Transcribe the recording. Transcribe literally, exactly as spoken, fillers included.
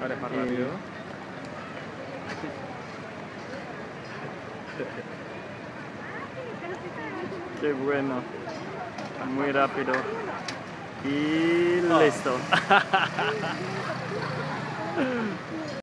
Vale, más Y- rápido. Qué bueno. Muy rápido. Y Oh. listo.